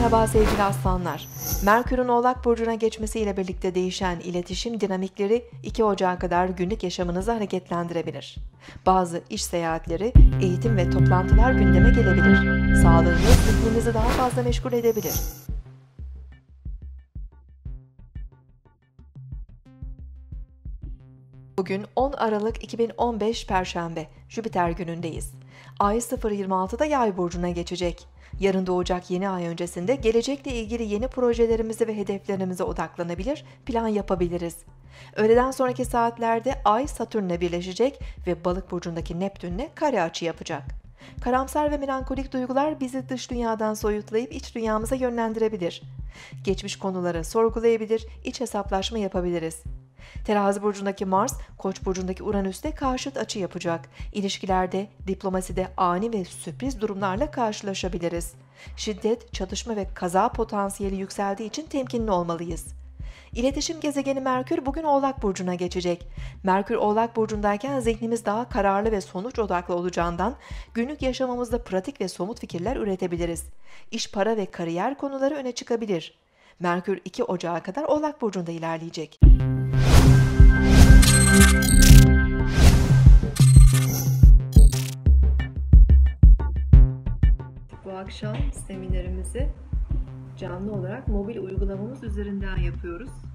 Merhaba sevgili aslanlar. Merkür'ün Oğlak Burcu'na geçmesiyle birlikte değişen iletişim dinamikleri 2 Ocağı kadar günlük yaşamınızı hareketlendirebilir. Bazı iş seyahatleri, eğitim ve toplantılar gündeme gelebilir. Sağlığınız zihninizi daha fazla meşgul edebilir. Bugün 10 Aralık 2015 Perşembe, Jüpiter günündeyiz. Ay 0.26'da Yay burcuna geçecek. Yarın doğacak yeni ay öncesinde gelecekle ilgili yeni projelerimize ve hedeflerimize odaklanabilir, plan yapabiliriz. Öğleden sonraki saatlerde Ay Satürn'le birleşecek ve Balık burcundaki Neptün'le kare açı yapacak. Karamsar ve melankolik duygular bizi dış dünyadan soyutlayıp iç dünyamıza yönlendirebilir. Geçmiş konuları sorgulayabilir, iç hesaplaşma yapabiliriz. Terazi burcundaki Mars, Koç burcundaki Uranüs'te karşıt açı yapacak. İlişkilerde, diplomaside ani ve sürpriz durumlarla karşılaşabiliriz. Şiddet, çatışma ve kaza potansiyeli yükseldiği için temkinli olmalıyız. İletişim gezegeni Merkür bugün Oğlak burcuna geçecek. Merkür Oğlak burcundayken zihnimiz daha kararlı ve sonuç odaklı olacağından günlük yaşamımızda pratik ve somut fikirler üretebiliriz. İş, para ve kariyer konuları öne çıkabilir. Merkür 2 Ocağı kadar Oğlak burcunda ilerleyecek. Bu akşam seminerimizi canlı olarak mobil uygulamamız üzerinden yapıyoruz.